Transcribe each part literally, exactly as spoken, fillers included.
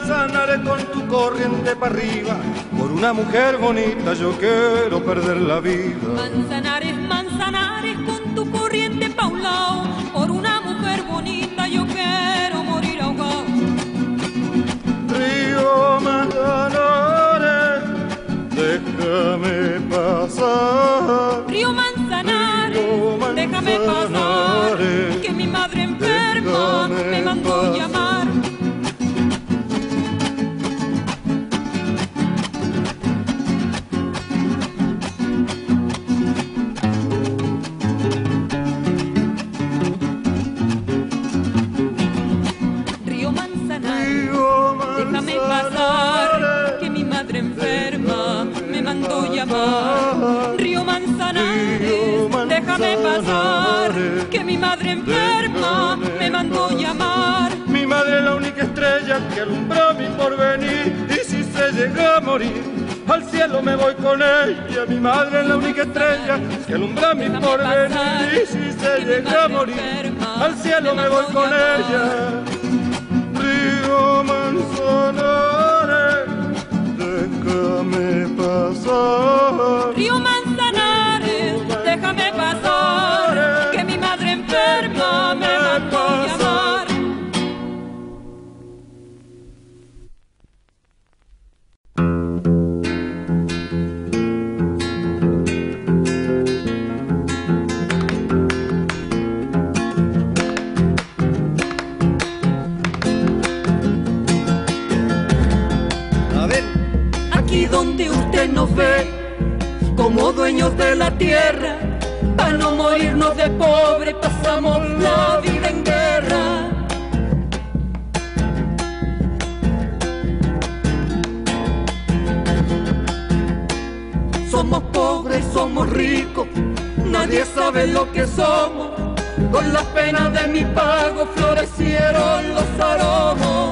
Manzanares, con tu corriente para arriba, por una mujer bonita yo quiero perder la vida. Manzanares, Manzanares, con tu corriente pa' un lado, por una mujer bonita yo quiero morir ahogado. Río Manzanares, déjame pasar. Río Manzanares, Río Manzanares, déjame pasar, que mi madre enferma me mandó pasar. Llamar. Río Manzanares, déjame pasar, que mi madre enferma me mandó llamar. Río Manzanares, déjame pasar, que mi madre enferma me mandó llamar. Mi madre es la única estrella que alumbró mi porvenir, y si se llega a morir, al cielo me voy con ella. Mi madre es la única estrella que alumbró mi porvenir, y si se llega a morir, al cielo me voy con ella. Río Manzanares, déjame pasar. Río Manzanares, déjame pasar, que mi madre enferma me mandó llamar. Aquí donde usted nos ve como dueños de la tierra, para no morirnos de pobre pasamos la vida en guerra. Somos pobres, somos ricos, nadie sabe lo que somos. Con las penas de mi pago florecieron los aromos.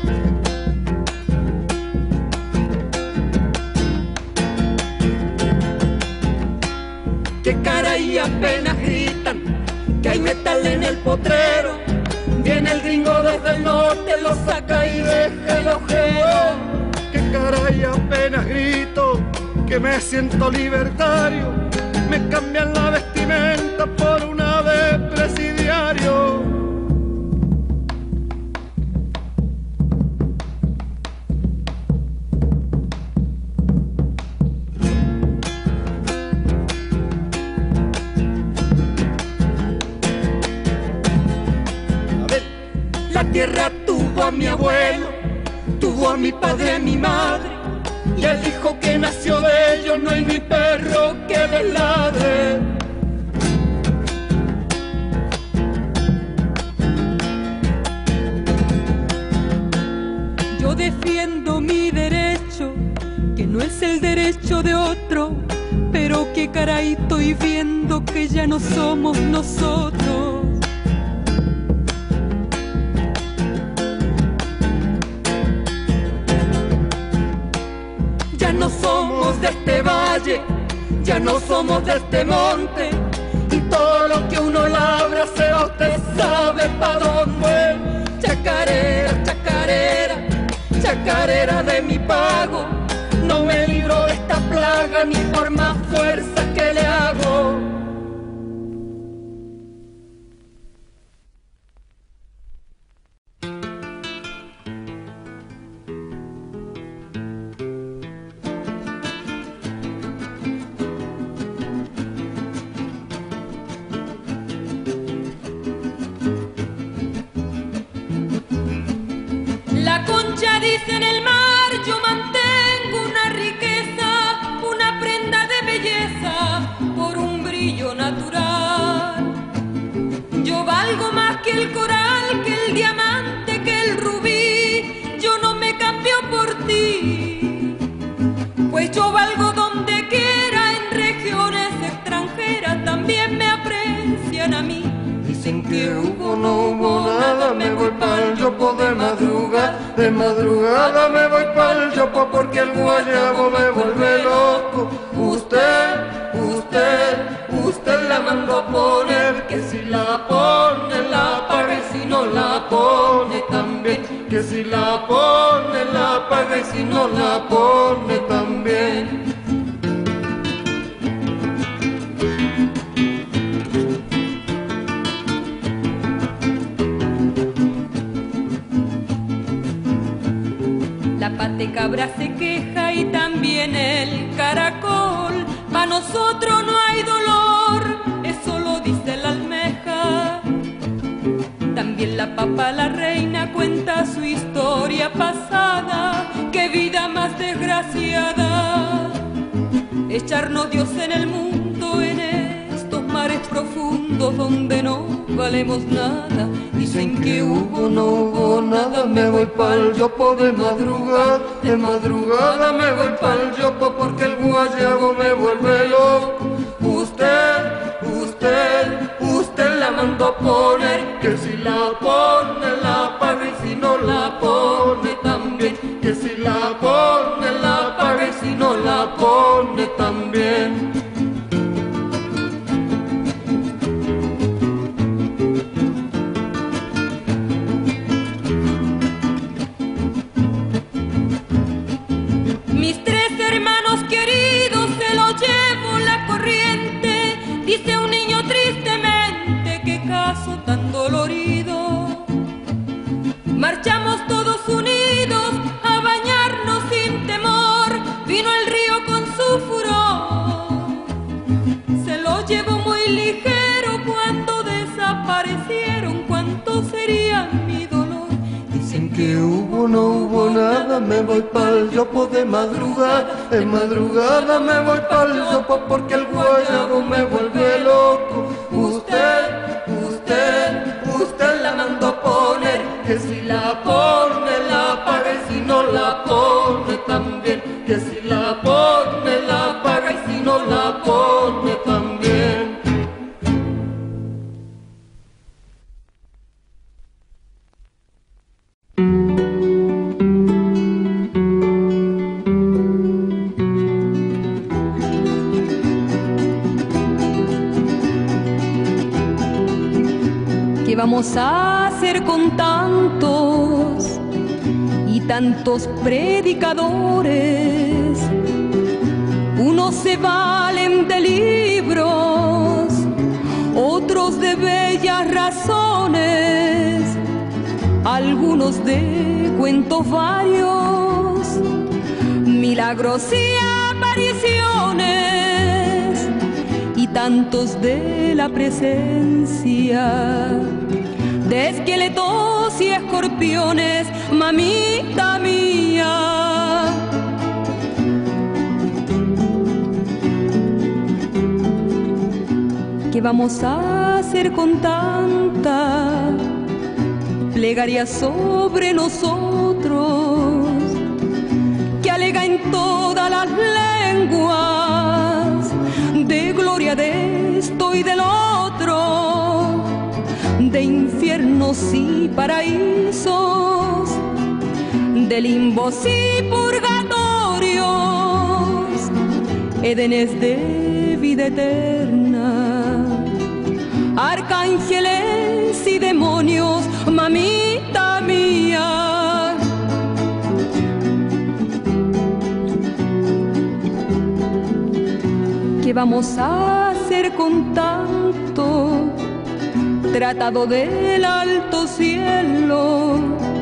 Que cara y apenas gritan que hay metal en el potrero. Viene el gringo desde el norte, lo saca y deja el agujero. Que cara y apenas grito que me siento libertario. Me cambian la vestimenta por una de presidiario. La tierra tuvo a mi abuelo, tuvo a mi padre, a mi madre, y el hijo que nació de ellos no hay ni perro que les ladre. Yo defiendo mi derecho, que no es el derecho de otro, pero que caray estoy viendo que ya no somos nosotros. Ya no somos de este valle, ya no somos de este monte, y todo lo que uno labra se va, usted sabe pa' dónde. Chacarera, chacarera, chacarera de mi pago, no me libro de esta plaga ni por más fuerza que le hago. La concha dice en el mar, yo mantengo una riqueza, una prenda de belleza, por un brillo natural. Yo valgo más que el coral, que el diamante, que el rubí, yo no me cambio por ti, pues yo valgo donde quiera, en regiones extranjeras también me aprecian a mí. Dicen que hubo, no hubo nada, me voy pa'l yopo de madrugada, de madrugada me voy pa'l yopo porque el guayabo me vuelve loco. Usted, usted, usted la mandó a poner, que si la pone la paga y si no la pone también. que si la pone la paga y si no la pone también. La pate cabra se queja y también el caracol. Pa' nosotros no hay dolor, eso lo dice la almeja. También la papa, la reina, cuenta su historia pasada. ¡Qué vida más desgraciada! Echarnos Dios en el mundo, en estos mares profundos donde no valemos nada. Dicen que hubo, no hubo nada. Me voy pa'l yopo de madrugada, de madrugada me voy pa'l yopo porque el guayabo me vuelve loco. Usted, usted, usted la mandó poner, que si la pone la paga y si no la pone también. Que si la pone la paga y si no la pone también. Mis tres hermanos queridos se los llevo la corriente, dice un niño tristemente, qué caso tan dolorido. Marchamos todos unidos a bañarnos sin temor, vino el río con su furor. Se lo llevó muy ligero cuando desaparecieron, cuánto sería mi dolor. Dicen que hubo, no hubo nada, me voy pa'l yopo de madrugada, de madrugada me voy pa'l yopo porque el guayabo me vuelve loco. Usted, usted, usted la mandó poner, que si la pone la paga y si no la pone también. Que si la pone la paga y si no la pone también. ¿Qué vamos a hacer con tantos y tantos predicadores? Unos se valen de libros, otros de bellas razones, algunos de cuentos varios, milagros y apariciones, y tantos de la presencia de esqueletos y escorpiones, mamita mía. ¿Qué vamos a hacer con tanta plegaria sobre nosotros que alega en todas las lenguas de gloria de esto y del otro, de infiernos y paraísos, de limbos y purgatorios, edenes de vida eterna, arcángeles y demonios, mamita mía? ¿Qué vamos a hacer con tanto tratado del alto cielo?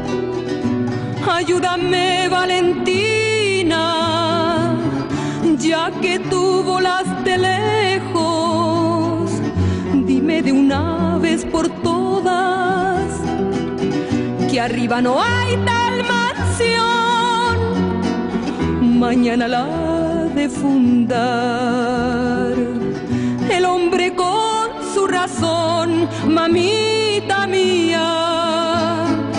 Ayúdame, Valentina, ya que tú volaste lejos, dime de una vez por todas que arriba no hay tal mansión, mañana la de fundar el hombre con su razón, mamita mía.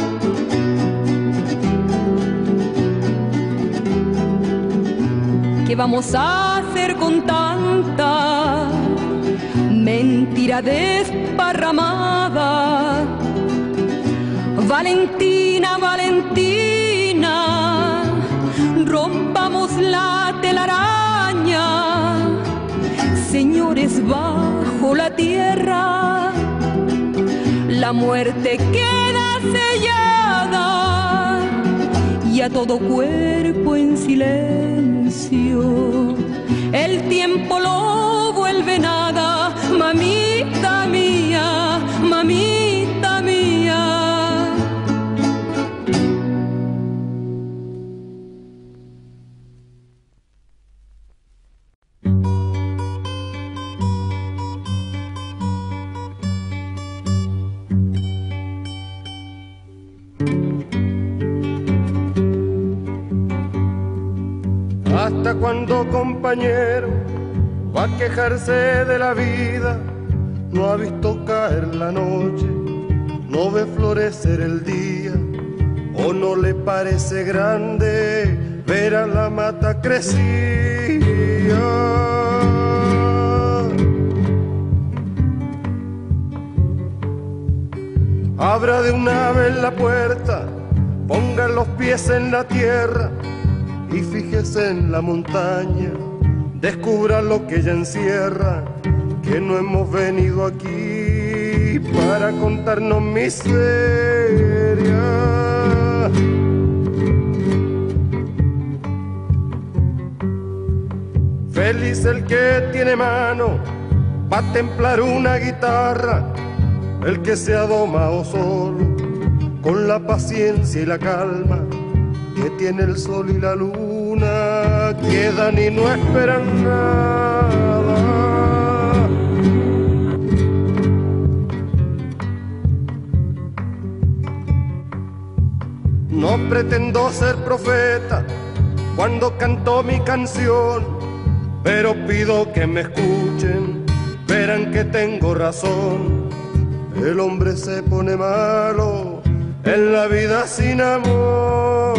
¿Qué vamos a hacer con tanta mentira desparramada? Valentina, Valentina, rompamos la telaraña, señores bajo la tierra, la muerte queda sellada y a todo cuerpo en silencio. El tiempo lo vuelve nada, mamita mía, mamita mía. ¿Hasta cuándo, compañero, va a quejarse de la vida? No ha visto caer la noche, no ve florecer el día, o no le parece grande ver a la mata crecida. Abra de una vez la puerta, ponga los pies en la tierra y fíjese en la montaña, descubra lo que ella encierra, que no hemos venido aquí para contarnos miseria. Feliz el que tiene mano pa' templar una guitarra, el que se ha domado solo con la paciencia y la calma que tiene el sol y la luna, quedan y no esperan nada. No pretendo ser profeta cuando canto mi canción, pero pido que me escuchen, verán que tengo razón. El hombre se pone malo en la vida sin amor.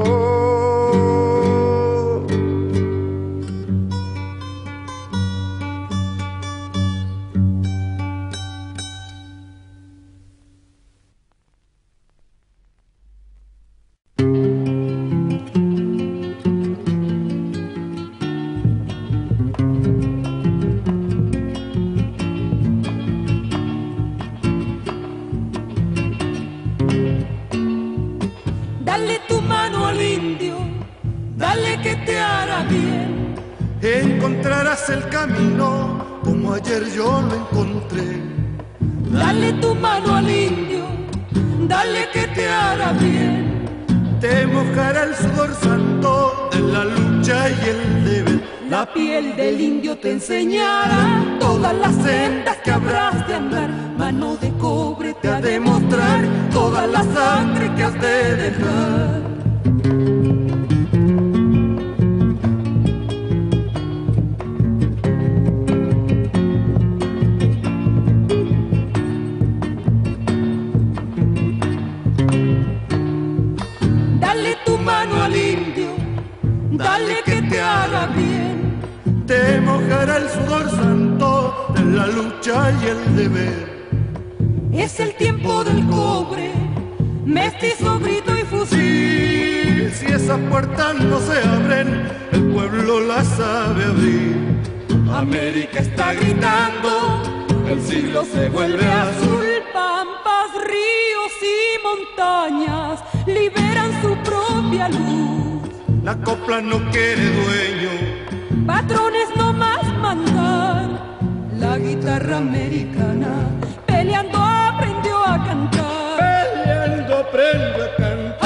Dale tu mano al indio, dale que te hará bien. Encontrarás el camino como ayer yo lo encontré. Dale tu mano al indio, dale que te hará bien. Te mojará el sudor santo de la lucha y el deber. La piel del indio te enseñará todas las sendas que habrás de andar. Mano de cobre te ha de mostrar toda la sangre que has de dejar. Dale tu mano al indio, dale que te haga bien. Te mojará el sudor santo de la lucha y el deber. Es el tiempo del cobre, mestizo, grito y fusil. Si esas puertas no se abren, el pueblo las sabe abrir. América está gritando, el siglo se vuelve azul. Pampas, ríos y montañas liberan su propia luz. La copla no quiere dueño, patrones no más mandar. La guitarra americana peleando aprendió a cantar. Peleando aprendió a cantar.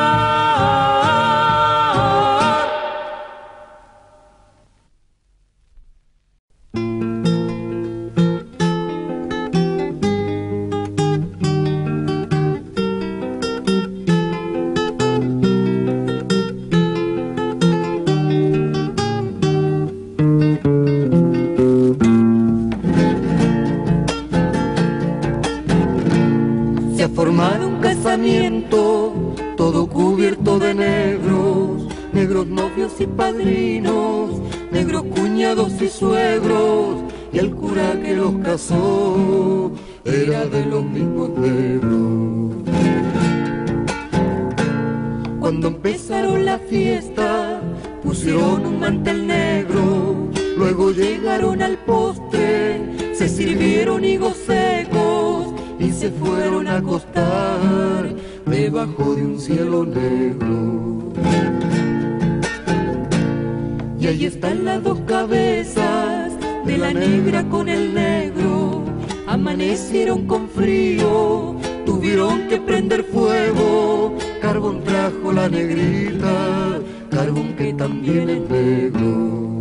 Formado un casamiento, todo cubierto de negros, negros novios y padrinos, negros cuñados y suegros, y el cura que los casó era de los mismos negros. Cuando empezaron la fiesta, pusieron un mantel negro, luego llegaron al postre, se sirvieron higos secos, y se fueron a acostar debajo de un cielo negro. Y ahí están las dos cabezas de la negra con el negro. Amanecieron con frío, tuvieron que prender fuego. Carbón trajo la negrita, carbón que también es negro.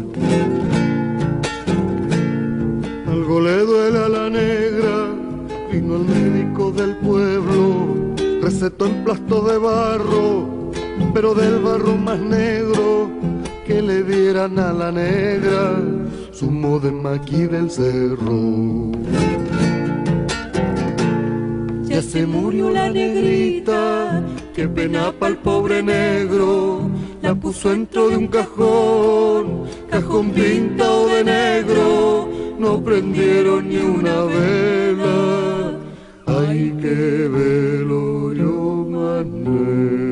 Algo le duele a la negra, vino el médico del pueblo, recetó emplasto de barro, pero del barro más negro, que le dieran a la negra zumo de maquí del cerro. Ya se murió la negrita, qué pena pa'l pobre negro, la puso dentro de un cajón, cajón pintado de negro, no prendieron ni una vela, ay qué velorio más negro.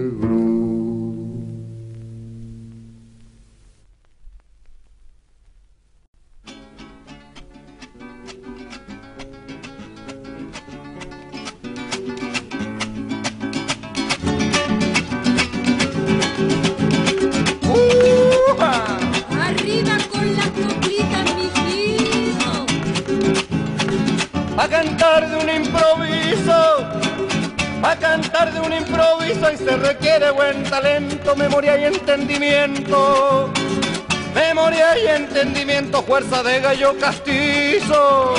A cantar de un improviso, a cantar de un improviso y se requiere buen talento, memoria y entendimiento, memoria y entendimiento, fuerza de gallo castizo.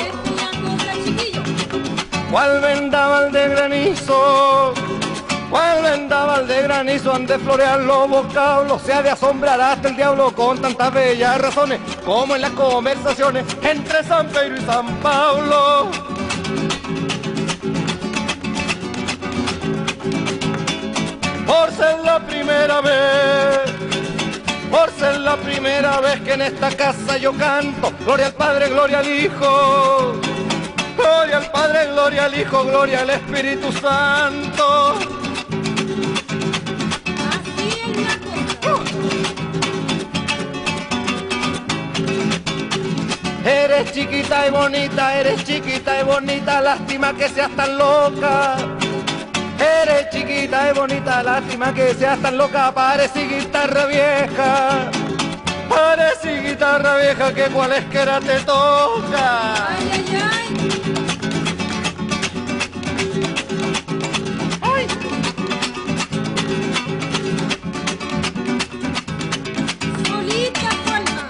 ¿Cuál vendaval de granizo? ¿Cuál vendaval de granizo han de florear los vocablos? Se ha de asombrar hasta el diablo con tantas bellas razones como en las conversaciones entre San Pedro y San Pablo. Por ser la primera vez, por ser la primera vez que en esta casa yo canto, gloria al Padre, gloria al Hijo, gloria al Padre, gloria al Hijo, gloria al Espíritu Santo. Eres chiquita y bonita, eres chiquita y bonita, lástima que seas tan loca. Eres chiquita y bonita, lástima que seas tan loca, parece guitarra vieja. Parece guitarra vieja que cualesquiera te toca. Ay, ay, ay. Ay. Solita tu alma.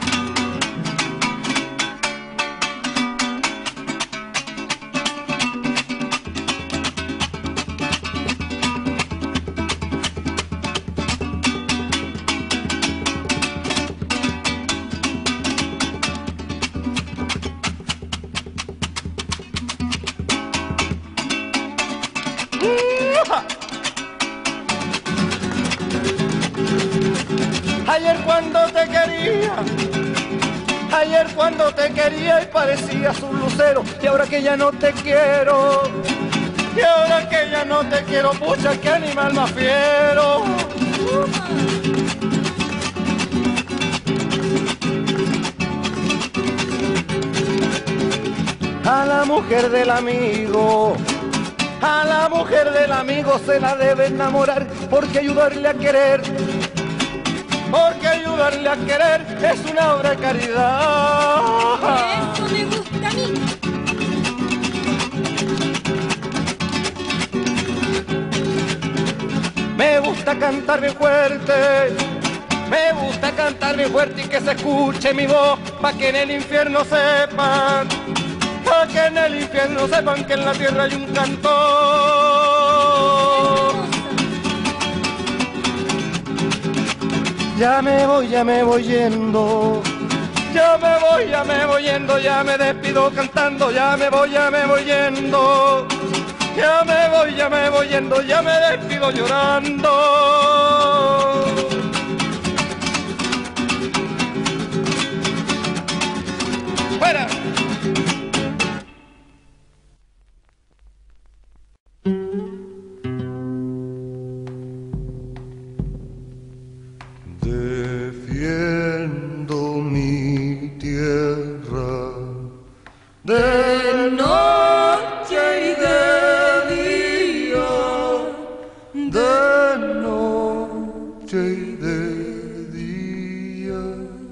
Ayer cuando te quería, ayer cuando te quería y parecías un lucero, y ahora que ya no te quiero, y ahora que ya no te quiero, pucha, qué animal más fiero. A la mujer del amigo, a la mujer del amigo se la debe enamorar, porque ayudarle a querer, porque ayudarle a querer es una obra de caridad. Eso me gusta a mí. Me gusta cantar bien fuerte, me gusta cantar bien fuerte y que se escuche mi voz, pa' que en el infierno sepan, pa' que en el infierno sepan que en la tierra hay un cantor. Ya me voy, ya me voy yendo, ya me voy, ya me voy yendo, ya me despido cantando, ya me voy, ya me voy yendo, ya me voy, ya me voy yendo, ya me despido llorando. ¡Fuera! Defiendo mi tierra De noche y de día, de noche y de día.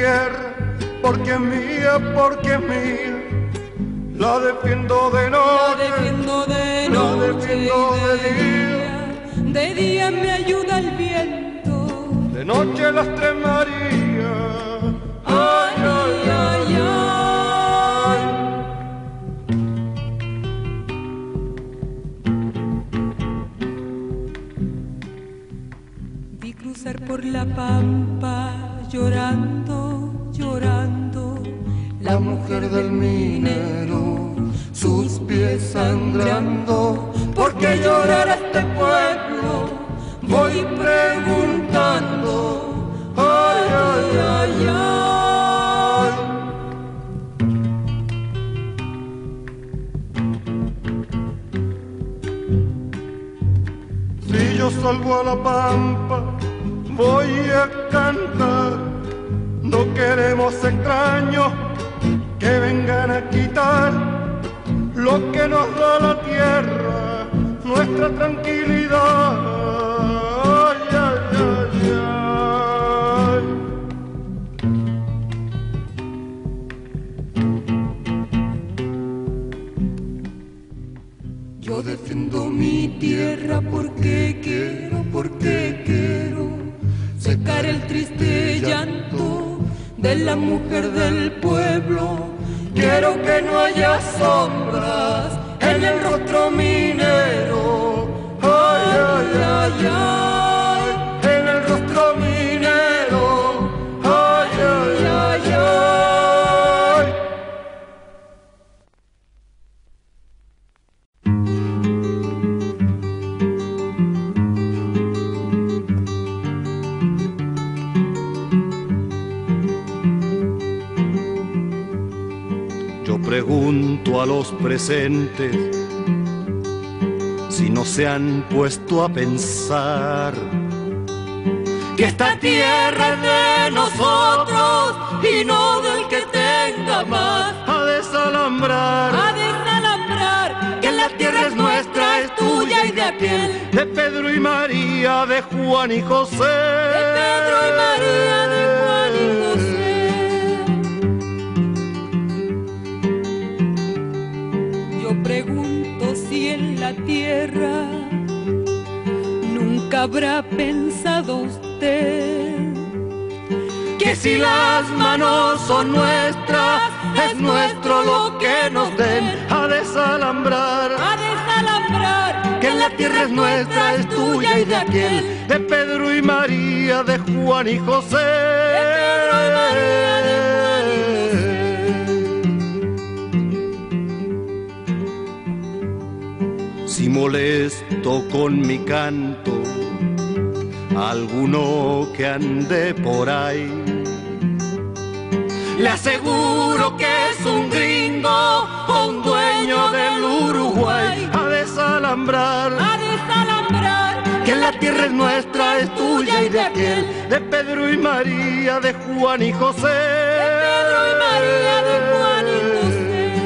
tierra, porque es mía, porque es mía. La defiendo de noche, la defiendo de la noche defiendo y de de día. día. De día me ayuda el viento, De noche las tres Marías. ay, ay, ay, ay. Vi cruzar por la pampa llorando, llorando, La mujer del minero, sus pies sangrando. ¿Por qué llorar a este pueblo? Voy preguntando. Ay, ay, ay, ay. Si yo salgo a la pampa, voy a cantar. No queremos extraños que vengan a quitar lo que nos da la tierra, nuestra tranquilidad. Ay, ay, ay, ay. Yo defiendo mi tierra porque quiero, porque quiero secar el triste llanto de la mujer del pueblo. Quiero que no haya sombras en el rostro minero. Ay, ay, ay, ay, en el rostro minero. Ay, ay, ay, ay. Pregunto a los presentes si no se han puesto a pensar que esta tierra es de nosotros y no del que tenga más. a desalambrar, A desalambrar, Que la tierra es nuestra, es tuya y de aquel. de Pedro y María, de Juan y José, de Pedro y María, de Juan y José. Yo pregunto si en la tierra nunca habrá pensado usted Que si las manos son nuestras, es nuestro lo que nos den. a desalambrar, a desalambrar, Que la tierra es nuestra, es tuya y de aquel. de Pedro y María, de Juan y José, de Pedro y María, de Juan y José. Si molesto con mi canto a alguno que ande por ahí, Le aseguro que es un gringo o un dueño del Uruguay. a desalambrar, A desalambrar, Que la tierra es nuestra, es tuya y de aquel. de Pedro y María, de Juan y José, de Pedro y María, de Juan y José.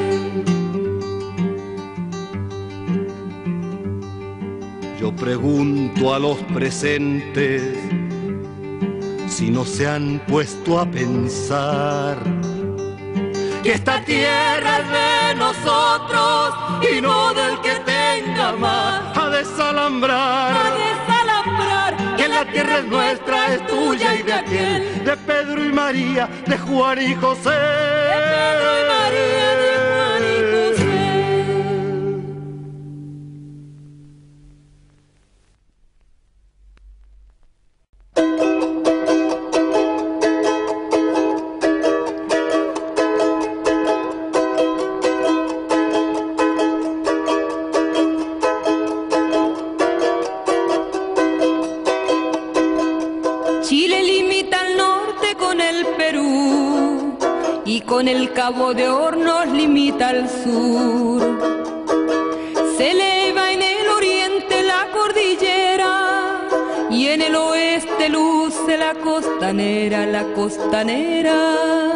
Yo pregunto a los presentes si no se han puesto a pensar Que esta tierra es de nosotros y no del que tenga más. a desalambrar, A desalambrar, Que la tierra es nuestra, es tuya y de aquel. de Pedro y María, de Juan y José, de Pedro y María, de Juan y José. Chile limita al norte con el Perú y con el Cabo de Hornos limita al sur. Se eleva en el oriente la cordillera y en el oeste luce la costanera, la costanera.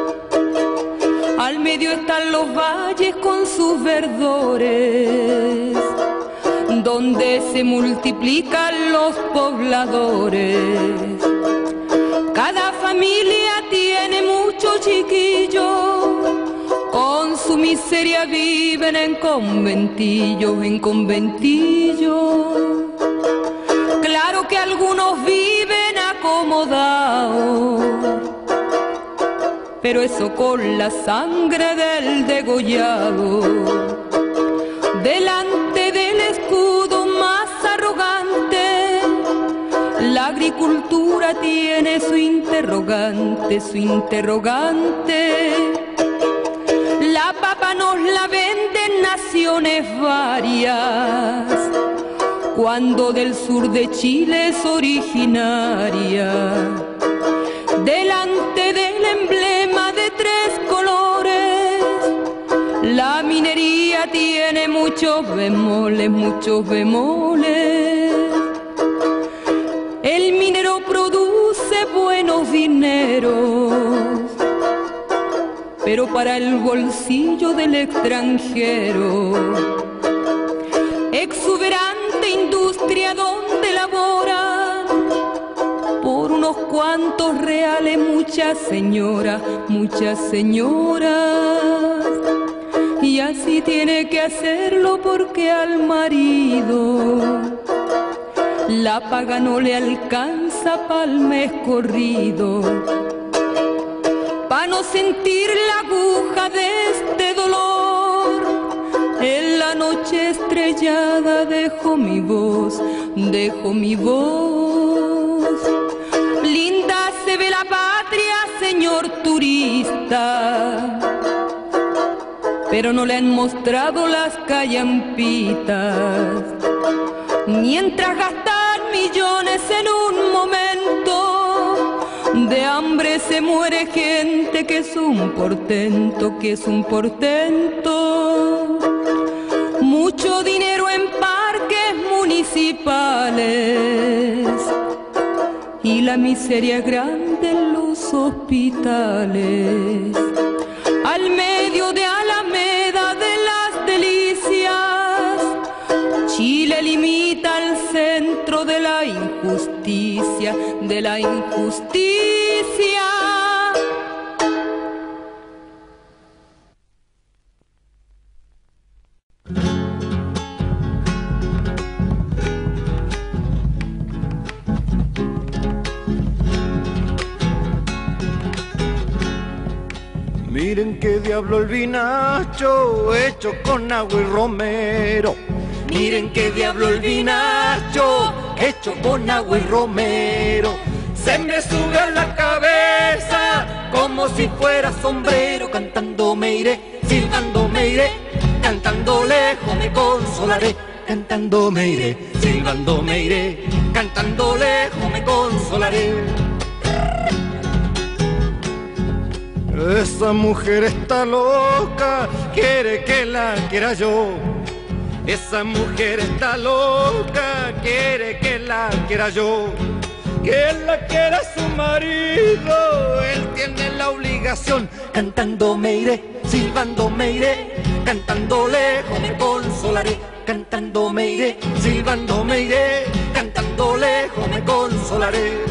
Al medio están los valles con sus verdores, donde se multiplican los pobladores. Cada familia tiene chiquillos con su miseria viven en conventillos, en conventillos. Claro que algunos viven acomodados, pero eso con la sangre del degollado. Delante del escudo más arrogante, la agricultura tiene su interrogante, su interrogante. La papa nos la venden naciones varias, cuando del sur de Chile es originaria. Delante del emblema de tres colores, la minería tiene muchos bemoles, muchos bemoles. El minero produce buenos dineros, pero para el bolsillo del extranjero. Exuberante industria donde laboran por unos cuantos reales muchas señoras, muchas señoras. Y así tiene que hacerlo porque al marido la paga no le alcanza pa'l mes corrido. Pa' no sentir la aguja de este dolor, en la noche estrellada dejo mi voz, dejo mi voz. Linda se ve la patria, señor turista, pero no le han mostrado las callampitas. Mientras gastan millones en un momento, de hambre se muere gente, que es un portento, que es un portento. Mucho dinero en parques municipales y la miseria grande en los hospitales. Al medio de Alameda de las Delicias, Chile limita al centro de la injusticia, de la injusticia. Miren qué diablo el vinacho hecho con agua y romero. Miren qué diablo el vinacho hecho con agua y romero. Se me sube a la cabeza Como si fuera sombrero, cantando me iré, silbando me iré, cantando lejos me consolaré, cantando me iré, silbando me iré, cantando lejos me consolaré. Esa mujer está loca, quiere que la quiera yo. Esa mujer está loca, quiere que la quiera yo. Que la quiera su marido, él tiene la obligación. Cantando me iré, silbando me iré, cantando lejos me consolaré, cantando me iré, silbando me iré, cantando lejos me consolaré.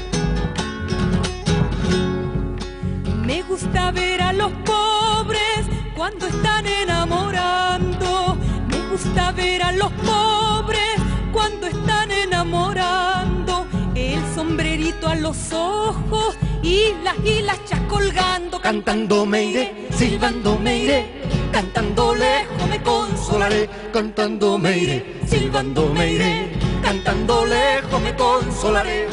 Me gusta ver a los pobres cuando están enamorando. Me gusta ver a los pobres cuando están enamorando. El sombrerito a los ojos y las hilachas colgando. Cantando me iré, silbando me iré, cantando lejos me consolaré, cantando me iré, silbando me iré, cantando lejos me consolaré.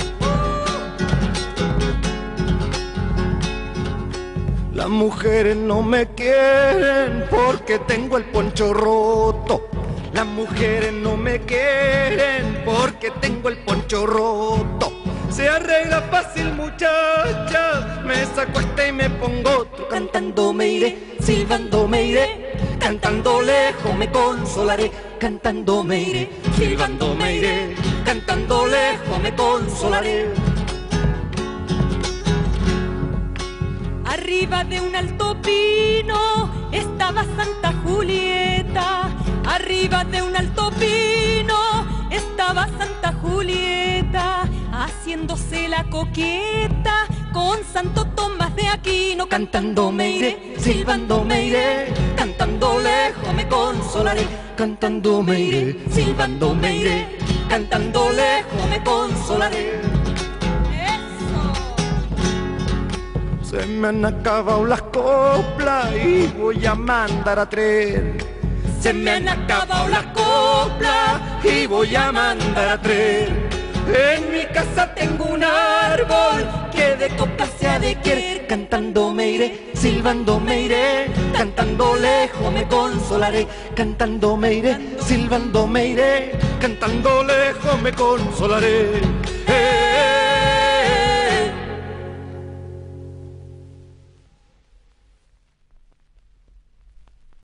Las mujeres no me quieren porque tengo el poncho roto. Las mujeres no me quieren porque tengo el poncho roto. Se arregla fácil muchacha, me saco este y me pongo otro. Cantando me iré, silbando me iré, cantando lejos me consolaré, cantando me iré, silbando me iré, cantando lejos me consolaré. Arriba de un alto pino estaba Santa Julieta. Arriba de un alto pino estaba Santa Julieta, haciéndose la coqueta con Santo Tomás de Aquino. Cantando me iré, silbando me iré, cantando lejos me consolaré. Cantando me iré, silbando me iré, cantando lejos me consolaré. Se me han acabado las coplas y voy a mandar a traer. Se me han acabado las coplas y voy a mandar a traer. En mi casa tengo un árbol que de coplas se ha de querer. Cantando me iré, silbando me iré, cantando lejos me consolaré. Cantando me iré, silbando me iré, cantando lejos me consolaré. Eh,